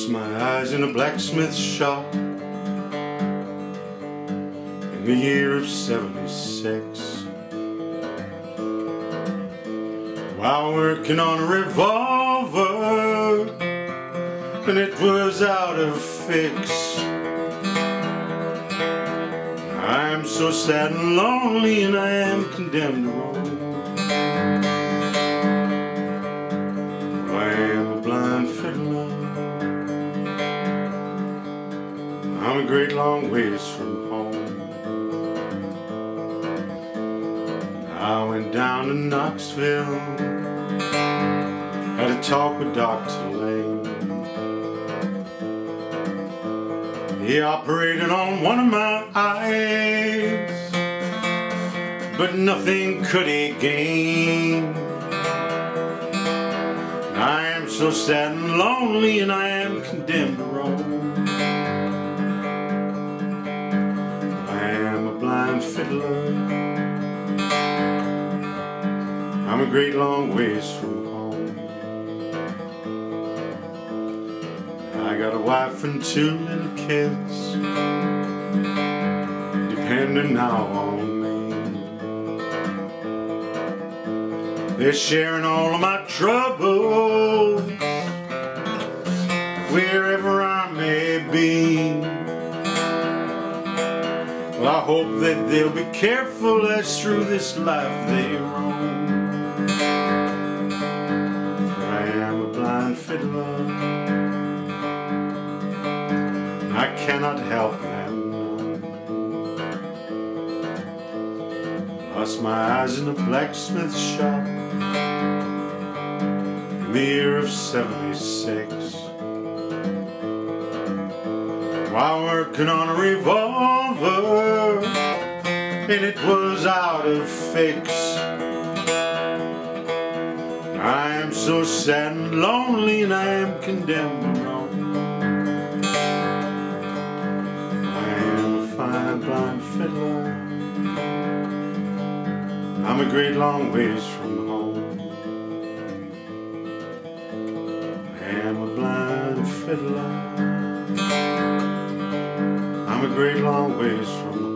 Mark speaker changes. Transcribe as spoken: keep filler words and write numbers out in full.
Speaker 1: Lost my eyes in a blacksmith shop in the year of seventy-six, while working on a revolver, and it was out of fix. I am so sad and lonely, and I am condemned to roam. I am a blind fiddler. I'm a great long ways from home. I went down to Knoxville, had a talk with Doctor Lane. He operated on one of my eyes, but nothing could he gain. I am so sad and lonely, and I am condemned to roam. I am a blind fiddler. I'm a great long ways from home. I got a wife and two little kids depending now on me. They're sharing all of my troubles wherever I may be. Well, I hope that they'll be careful as through this life they roam. I am a blind fiddler. I cannot help them. Lost my eyes in a blacksmith shop in the year of seventy-six, while working on a revolver, and it was out of fix. I am so sad and lonely, and I am condemned to roam. Blind fiddler. I'm a great long ways from home. I am a blind fiddler. I'm a great long ways from home.